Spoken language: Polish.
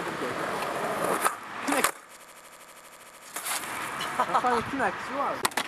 他发现听奶希望了。